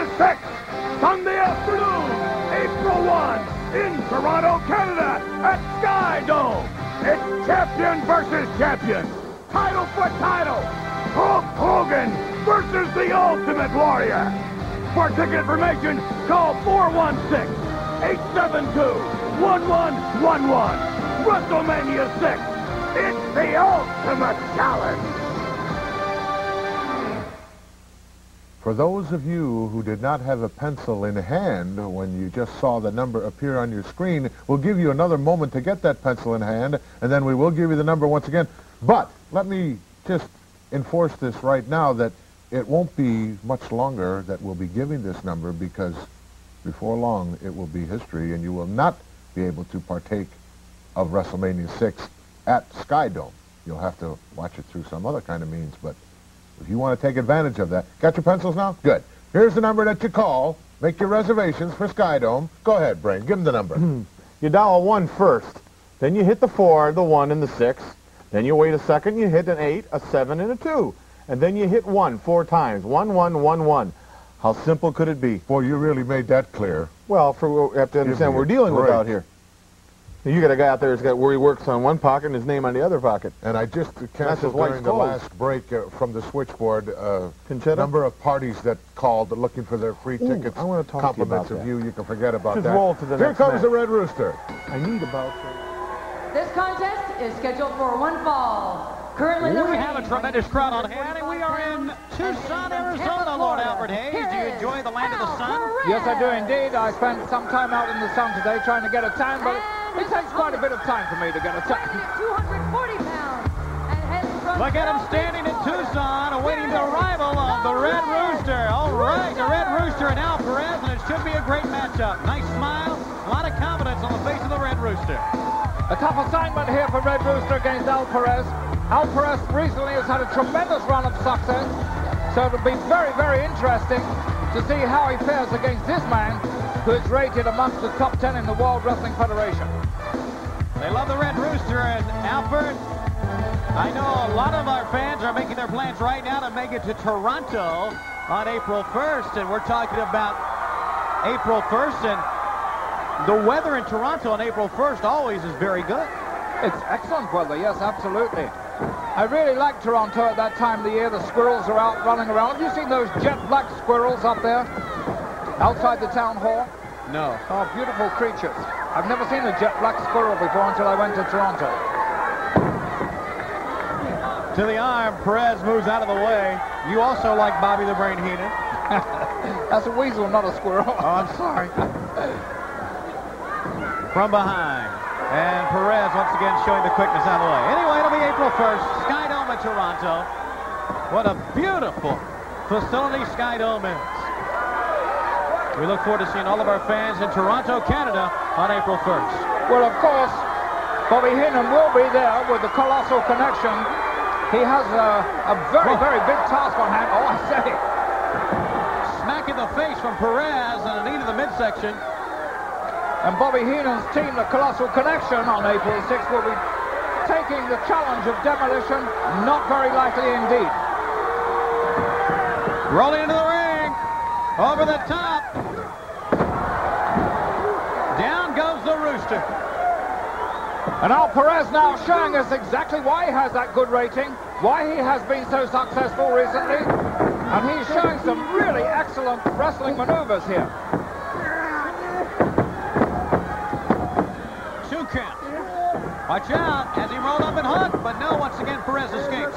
the 6th, Sunday afternoon, April 1, in Toronto, Canada, at Sky Dome. It's champion versus champion. Title for title. Hulk Hogan versus the Ultimate Warrior. For ticket information, call 416-872-1111. WrestleMania 6. It's the Ultimate Challenge. For those of you who did not have a pencil in hand when you just saw the number appear on your screen, we'll give you another moment to get that pencil in hand, and then we will give you the number once again. But let me just enforce this right now that it won't be much longer that we'll be giving this number, because before long it will be history and you will not be able to partake of WrestleMania 6 at Sky Dome. You'll have to watch it through some other kind of means, but if you want to take advantage of that. Got your pencils now? Good. Here's the number that you call. Make your reservations for Sky Dome. Go ahead, Brain. Give them the number. You dial a 1 first. Then you hit the 4, the 1, and the 6. Then you wait a second. You hit an 8, a 7, and a 2. And then you hit 1 4 times. 1, 1, 1, 1. How simple could it be? Boy, you really made that clear. Well, you have to understand what we're dealing with out here. You got a guy out there where he works on one pocket and his name on the other pocket. And I just canceled during the last break from the switchboard number of parties that called looking for their free tickets. I want to talk compliments to you about of you. You can forget about Just that. roll to the Here next comes match. the Red Rooster. I need about... This contest is scheduled for one fall. Currently, we have a tremendous crowd on hand, and we are in Tucson, Arizona, Lord Alfred Hayes. Do you enjoy the land of the sun? Yes, I do indeed. I spent some time out in the sun today trying to get a tan, but it takes quite a bit of time for me to get a tan. 240 pounds. Look at him standing in Tucson, awaiting the arrival of the Red Rooster. All right, the Red Rooster and Al Perez, and it should be a great matchup. Nice smile, a lot of confidence on the face of the Red Rooster. A tough assignment here for Red Rooster against Al Perez. Al Perez recently has had a tremendous run of success, so it'll be very, very interesting to see how he fares against this man, who is rated amongst the top 10 in the World Wrestling Federation. They love the Red Rooster, and Alfred, I know a lot of our fans are making their plans right now to make it to Toronto on April 1st, and we're talking about April 1st, and the weather in Toronto on April 1st always is very good. It's excellent weather, yes, absolutely. I really like Toronto at that time of the year. The squirrels are out running around. Have you seen those jet black squirrels up there outside the town hall? No. Oh, beautiful creatures. I've never seen a jet black squirrel before until I went to Toronto. To the arm, Perez moves out of the way. You also like Bobby the Brain Heenan. That's a weasel, not a squirrel. Oh, I'm sorry. From behind. And Perez once again showing the quickness out of the way. Anyway, it'll be April 1st, Sky Dome in Toronto. What a beautiful facility Sky Dome is. We look forward to seeing all of our fans in Toronto, Canada on April 1st. Well, of course, Bobby Heenan will be there with the Colossal Connection. He has a very, very big task on hand. Oh, I say. Smack in the face from Perez and a knee to the midsection. And Bobby Heenan's team, the Colossal Connection, on April 6th will be taking the challenge of demolition. Not very likely indeed. Rolling into the ring. Over the top. Down goes the Rooster. And Al Perez now showing us exactly why he has that good rating, why he has been so successful recently. And he's showing some really excellent wrestling maneuvers here. Count. Watch out as he rolled up and hooked, but no, once again Perez escapes.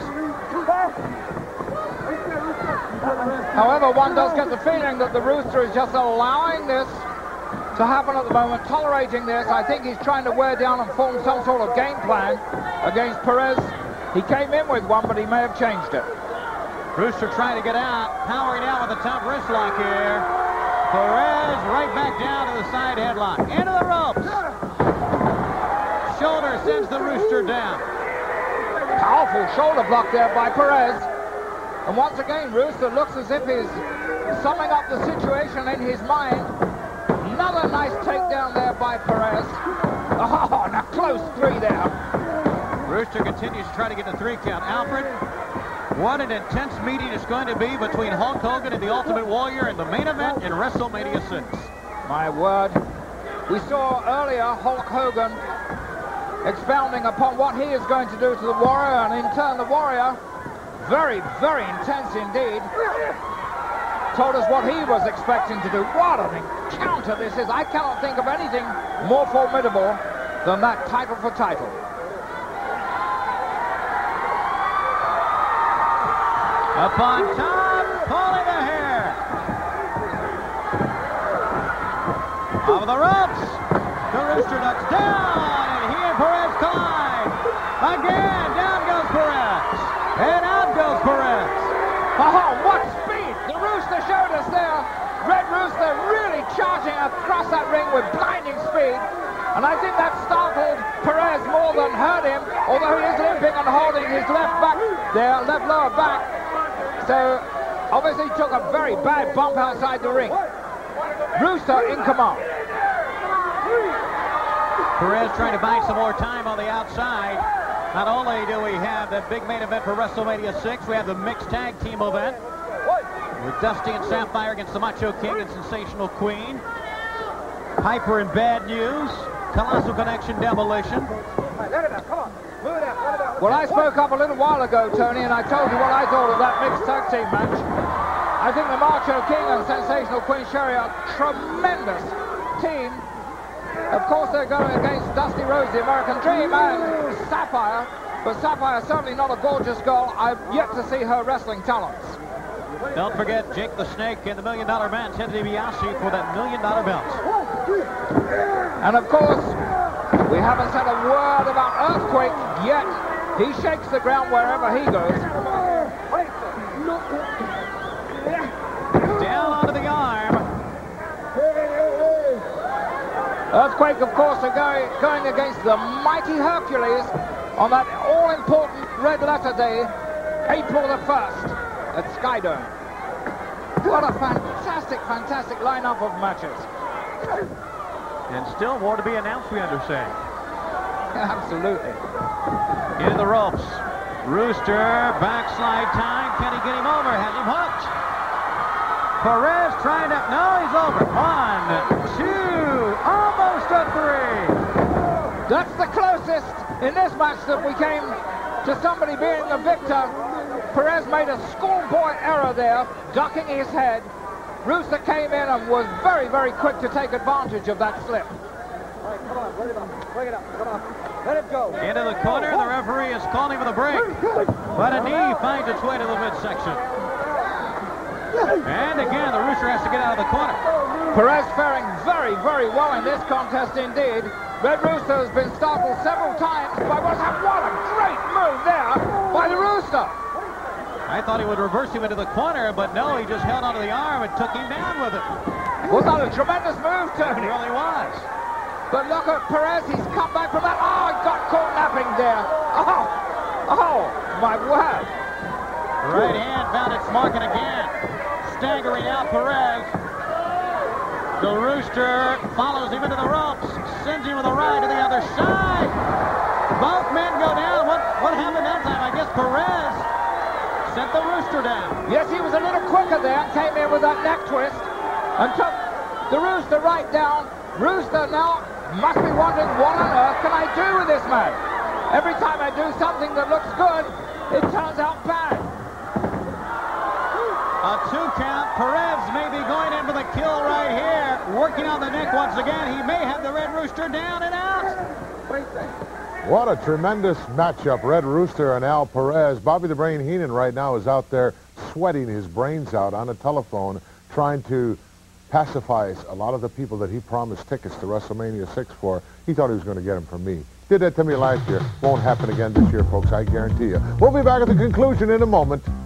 However, one does get the feeling that the Rooster is just allowing this to happen at the moment, tolerating this. I think he's trying to wear down and form some sort of game plan against Perez. He came in with one, but he may have changed it. Rooster trying to get out, powering out with a top wrist lock here. Perez right back down to the side headlock. Into the ropes. Shoulder sends the Rooster down. Powerful shoulder block there by Perez. And once again, Rooster looks as if he's summing up the situation in his mind. Another nice takedown there by Perez. Oh, and a close 3 there. Rooster continues to try to get the 3 count. Alfred, What an intense meeting it's going to be between Hulk Hogan and the Ultimate Warrior in the main event in WrestleMania 6. My word. We saw earlier Hulk Hogan expounding upon what he is going to do to the Warrior, and in turn the Warrior, very, very intense indeed, told us what he was expecting to do. What an encounter this is. I cannot think of anything more formidable than that title for title. Upon top, pulling the hair. Over the ropes. The Rooster ducks down, and he and Perez collide. Again, down goes Perez. And out goes Perez. Oh, what speed! The Rooster showed us there. Red Rooster really charging across that ring with blinding speed. And I think that startled Perez more than hurt him, although he is limping and holding his left back there, left lower back. So, obviously took a very bad bump outside the ring. Rooster in command. Perez trying to buy some more time on the outside. Not only do we have the big main event for WrestleMania 6, we have the mixed tag team event with Dusty and Sapphire against the Macho King and Sensational Queen. Piper and Bad News. Colossal Connection Demolition. Well, I spoke up a little while ago, Tony, and I told you what I thought of that mixed tag team match. I think the Macho King and Sensational Queen Sherry are a tremendous team. Of course, they're going against Dusty Rhodes, the American Dream, and Sapphire. But Sapphire is certainly not a gorgeous girl. I've yet to see her wrestling talents. Don't forget Jake the Snake and the $1 Million Man, Ted DiBiase, for that $1 Million belt. And of course, we haven't said a word about Earthquake yet. He shakes the ground wherever he goes. Down onto the arm. Earthquake, of course, are going against the mighty Hercules on that all-important red letter day, April the 1st at Skydome. What a fantastic, fantastic lineup of matches. And still more to be announced, we understand. Absolutely. Into the ropes. Rooster, backslide time. Can he get him over? Has him hooked. Perez trying to... No, he's over. 1, 2, almost a 3. That's the closest in this match that we came to somebody being the victor. Perez made a schoolboy error there, ducking his head. Rooster came in and was very, very quick to take advantage of that slip. All right, come on, bring it up, come on. Let it go. Into the corner, the referee is calling for the break. But a knee finds its way to the midsection. And again, the Rooster has to get out of the corner. Perez faring very, very well in this contest indeed. Red Rooster has been startled several times by what a great move there by the Rooster. I thought he would reverse him into the corner, but no, he just held onto the arm and took him down with it. Was that a tremendous move, Tony? It really was. But look at Perez, he's come back from that. Oh, he got caught napping there. Oh, my word. Right hand found its mark and again. Staggering out Perez. The Rooster follows him into the ropes, sends him with a ride to the other side. Both men go down. What happened that time? I guess Perez sent the Rooster down. Yes, he was a little quicker there, came in with that neck twist and took the Rooster right down. Rooster now must be wondering, what on earth can I do with this man? Every time I do something that looks good, it turns out bad. A 2 count. Perez may be going in for the kill right here. Working on the neck once again. He may have the Red Rooster down and out. What a tremendous matchup, Red Rooster and Al Perez. Bobby the Brain Heenan right now is out there sweating his brains out on a telephone, trying to pacify a lot of the people that he promised tickets to WrestleMania 6 for. He thought he was going to get them from me. Did that to me last year. Won't happen again this year, folks, I guarantee you. We'll be back at the conclusion in a moment.